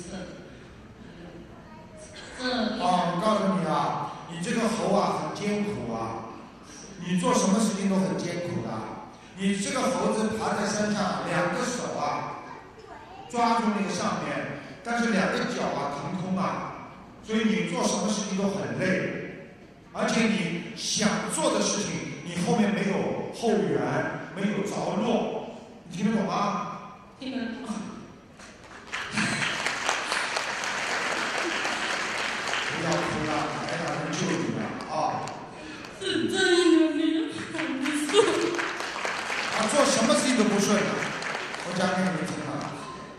我告诉你啊，你这个猴啊很艰苦啊，你做什么事情都很艰苦的。你这个猴子爬在山上，两个手啊抓住那个上面，但是两个脚啊腾空啊，所以你做什么事情都很累，而且你想做的事情，你后面没有后援，没有着落，你听得懂吗？ 听得懂。 不要哭了，台长能救你的啊！ 是这样的，很不顺。 做什么事情都不顺，我讲给你们听啊！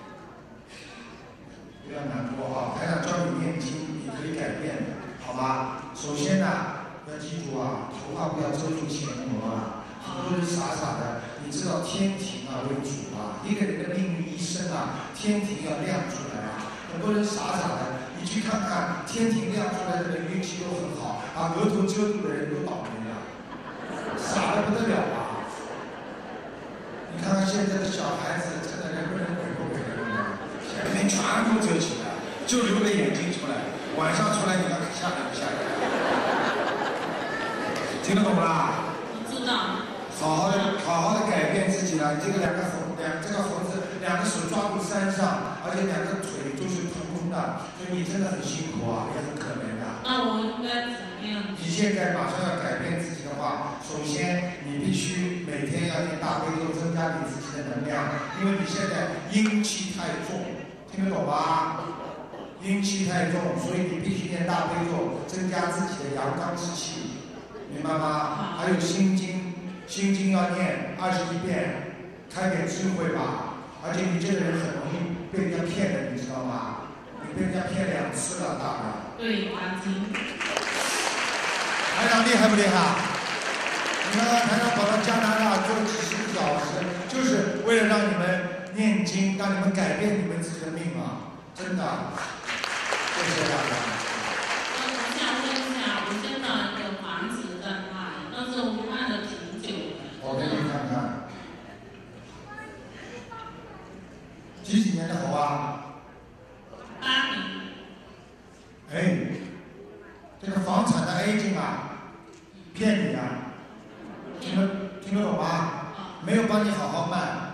不要难过啊，台长教你念经，你可以改变的，好吧？首先呢，要记住啊，头发不要遮住前额啊。很多人傻傻的，你知道天庭啊为主啊，一个人的命运一生啊，天庭要亮出来啊。很多人傻傻的，你去看看天庭亮出来的人运气都很好，把额头遮住的人都倒霉了，傻得不得了啊！你看看现在的小孩子，真的人不人鬼不鬼的，前面全部遮起来，就留个眼睛出来，晚上出来你要吓人不吓人？听得懂不啦？ 我知道。 好好的改变自己了。这个这个猴子两个手抓住山上，而且两个腿都是腾空的，所以你真的很辛苦啊，也很可怜的。 那我应该怎么样？ 你现在马上要改变自己的话，首先你必须每天要念大悲咒，增加你自己的能量，因为你现在阴气太重，听得懂吗？阴气太重，所以你必须念大悲咒，增加自己的阳刚之气，明白吗？还有心经。心经要念21遍，开点智慧吧。而且你这个人很容易被人家骗的，你知道吗？你被人家骗2次了，大概。 对，完成。 台长厉害不厉害？你看看台长跑到加拿大做几10个小时，就是为了让你们念经，让你们改变你们自己的命啊！真的，谢谢大家。 我想问一下，我现在有房子在卖，但是我卖了挺久了。 我给你看看，几年的猴啊 ？8年。 哎，这个房产的 A 金啊，骗你啊！听得懂吗？没有帮你好好卖。